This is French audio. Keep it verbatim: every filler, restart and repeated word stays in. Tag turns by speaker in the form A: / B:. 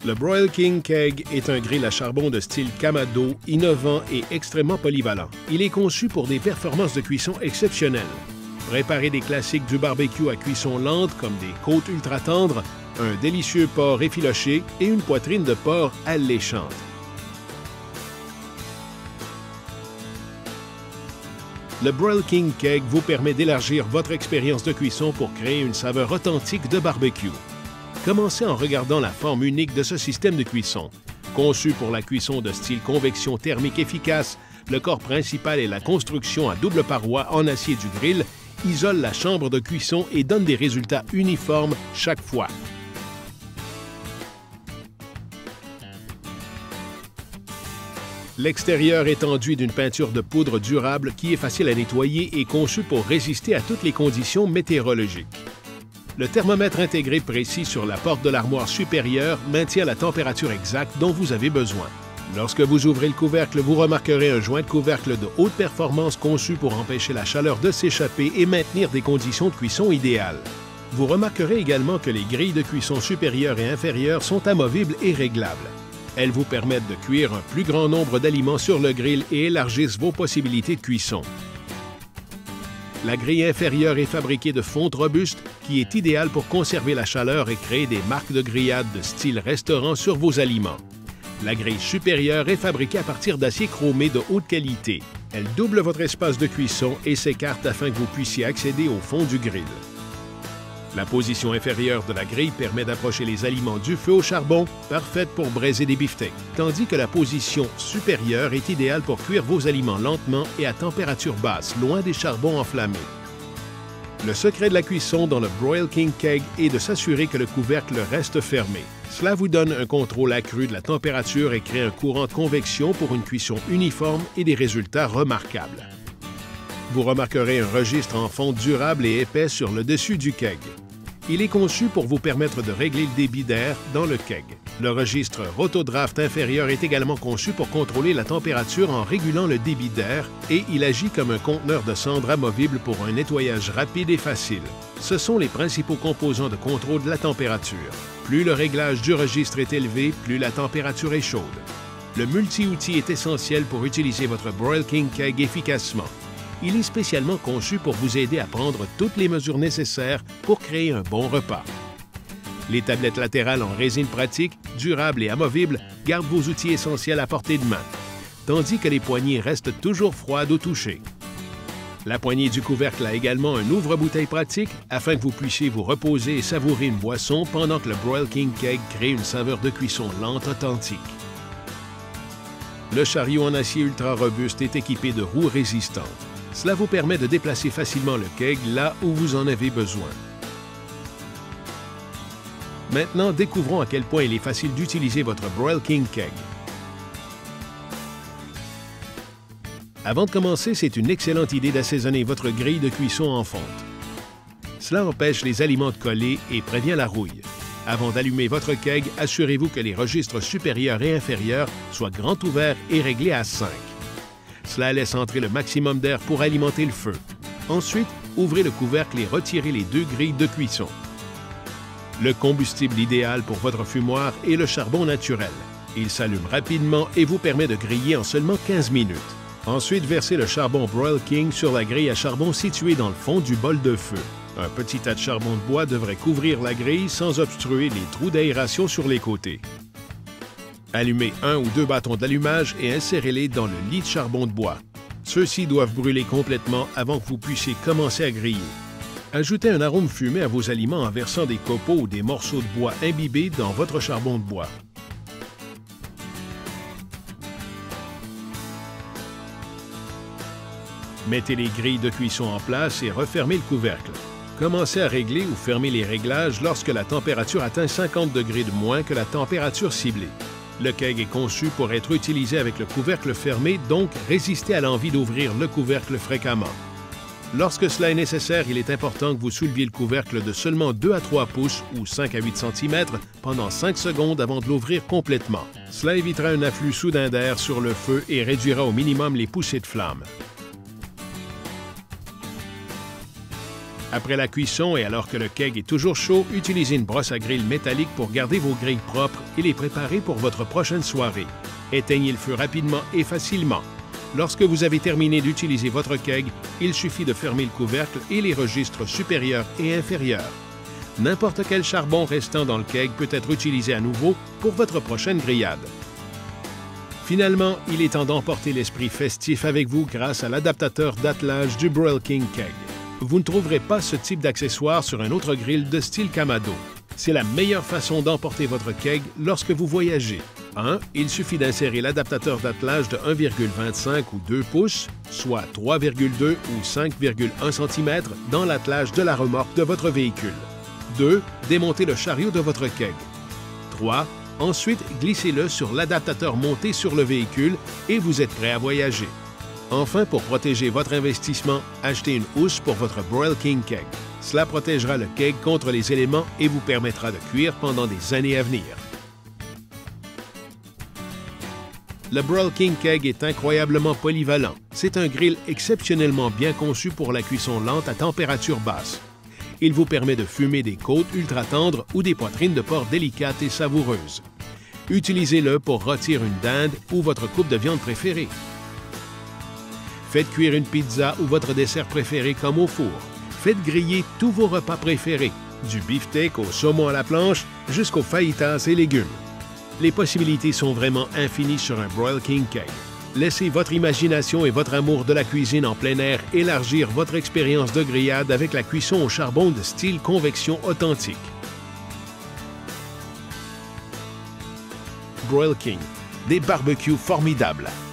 A: Le Broil King Keg est un grill à charbon de style Kamado, innovant et extrêmement polyvalent. Il est conçu pour des performances de cuisson exceptionnelles. Préparez des classiques du barbecue à cuisson lente comme des côtes ultra tendres, un délicieux porc effiloché et une poitrine de porc alléchante. Le Broil King Keg vous permet d'élargir votre expérience de cuisson pour créer une saveur authentique de barbecue. Commencez en regardant la forme unique de ce système de cuisson. Conçu pour la cuisson de style convection thermique efficace, le corps principal et la construction à double paroi en acier du grill isolent la chambre de cuisson et donnent des résultats uniformes chaque fois. L'extérieur est enduit d'une peinture de poudre durable qui est facile à nettoyer et conçue pour résister à toutes les conditions météorologiques. Le thermomètre intégré précis sur la porte de l'armoire supérieure maintient la température exacte dont vous avez besoin. Lorsque vous ouvrez le couvercle, vous remarquerez un joint de couvercle de haute performance conçu pour empêcher la chaleur de s'échapper et maintenir des conditions de cuisson idéales. Vous remarquerez également que les grilles de cuisson supérieure et inférieure sont amovibles et réglables. Elles vous permettent de cuire un plus grand nombre d'aliments sur le grill et élargissent vos possibilités de cuisson. La grille inférieure est fabriquée de fonte robuste qui est idéale pour conserver la chaleur et créer des marques de grillade de style restaurant sur vos aliments. La grille supérieure est fabriquée à partir d'acier chromé de haute qualité. Elle double votre espace de cuisson et s'écarte afin que vous puissiez accéder au fond du grill. La position inférieure de la grille permet d'approcher les aliments du feu au charbon, parfaite pour braiser des beefsteaks, tandis que la position supérieure est idéale pour cuire vos aliments lentement et à température basse, loin des charbons enflammés. Le secret de la cuisson dans le Broil King Keg est de s'assurer que le couvercle reste fermé. Cela vous donne un contrôle accru de la température et crée un courant de convection pour une cuisson uniforme et des résultats remarquables. Vous remarquerez un registre en fonte durable et épais sur le dessus du keg. Il est conçu pour vous permettre de régler le débit d'air dans le keg. Le registre Rotodraft inférieur est également conçu pour contrôler la température en régulant le débit d'air et il agit comme un conteneur de cendres amovible pour un nettoyage rapide et facile. Ce sont les principaux composants de contrôle de la température. Plus le réglage du registre est élevé, plus la température est chaude. Le multi-outil est essentiel pour utiliser votre Broil King Keg efficacement. Il est spécialement conçu pour vous aider à prendre toutes les mesures nécessaires pour créer un bon repas. Les tablettes latérales en résine pratique, durables et amovibles gardent vos outils essentiels à portée de main, tandis que les poignées restent toujours froides au toucher. La poignée du couvercle a également un ouvre-bouteille pratique afin que vous puissiez vous reposer et savourer une boisson pendant que le Broil King Keg crée une saveur de cuisson lente authentique. Le chariot en acier ultra robuste est équipé de roues résistantes. Cela vous permet de déplacer facilement le keg là où vous en avez besoin. Maintenant, découvrons à quel point il est facile d'utiliser votre Broil King Keg. Avant de commencer, c'est une excellente idée d'assaisonner votre grille de cuisson en fonte. Cela empêche les aliments de coller et prévient la rouille. Avant d'allumer votre keg, assurez-vous que les registres supérieurs et inférieurs soient grands ouverts et réglés à cinq. Cela laisse entrer le maximum d'air pour alimenter le feu. Ensuite, ouvrez le couvercle et retirez les deux grilles de cuisson. Le combustible idéal pour votre fumoir est le charbon naturel. Il s'allume rapidement et vous permet de griller en seulement quinze minutes. Ensuite, versez le charbon Broil King sur la grille à charbon située dans le fond du bol de feu. Un petit tas de charbon de bois devrait couvrir la grille sans obstruer les trous d'aération sur les côtés. Allumez un ou deux bâtons d'allumage et insérez-les dans le lit de charbon de bois. Ceux-ci doivent brûler complètement avant que vous puissiez commencer à griller. Ajoutez un arôme fumé à vos aliments en versant des copeaux ou des morceaux de bois imbibés dans votre charbon de bois. Mettez les grilles de cuisson en place et refermez le couvercle. Commencez à régler ou fermer les réglages lorsque la température atteint cinquante degrés de moins que la température ciblée. Le keg est conçu pour être utilisé avec le couvercle fermé, donc résistez à l'envie d'ouvrir le couvercle fréquemment. Lorsque cela est nécessaire, il est important que vous souleviez le couvercle de seulement deux à trois pouces ou cinq à huit centimètres pendant cinq secondes avant de l'ouvrir complètement. Cela évitera un afflux soudain d'air sur le feu et réduira au minimum les poussées de flamme. Après la cuisson et alors que le keg est toujours chaud, utilisez une brosse à grill métallique pour garder vos grilles propres et les préparer pour votre prochaine soirée. Éteignez le feu rapidement et facilement. Lorsque vous avez terminé d'utiliser votre keg, il suffit de fermer le couvercle et les registres supérieurs et inférieurs. N'importe quel charbon restant dans le keg peut être utilisé à nouveau pour votre prochaine grillade. Finalement, il est temps d'emporter l'esprit festif avec vous grâce à l'adaptateur d'attelage du Broil King Keg. Vous ne trouverez pas ce type d'accessoire sur un autre grill de style Kamado. C'est la meilleure façon d'emporter votre keg lorsque vous voyagez. un. Il suffit d'insérer l'adaptateur d'attelage de un virgule vingt-cinq ou deux pouces, soit trois virgule deux ou cinq virgule un centimètres, dans l'attelage de la remorque de votre véhicule. deux. Démontez le chariot de votre keg. trois. Ensuite, glissez-le sur l'adaptateur monté sur le véhicule et vous êtes prêt à voyager. Enfin, pour protéger votre investissement, achetez une housse pour votre Broil King Keg. Cela protégera le keg contre les éléments et vous permettra de cuire pendant des années à venir. Le Broil King Keg est incroyablement polyvalent. C'est un grill exceptionnellement bien conçu pour la cuisson lente à température basse. Il vous permet de fumer des côtes ultra tendres ou des poitrines de porc délicates et savoureuses. Utilisez-le pour rôtir une dinde ou votre coupe de viande préférée. Faites cuire une pizza ou votre dessert préféré comme au four. Faites griller tous vos repas préférés, du beefsteak au saumon à la planche jusqu'aux fajitas et légumes. Les possibilités sont vraiment infinies sur un Broil King Keg. Laissez votre imagination et votre amour de la cuisine en plein air élargir votre expérience de grillade avec la cuisson au charbon de style convection authentique. Broil King, des barbecues formidables.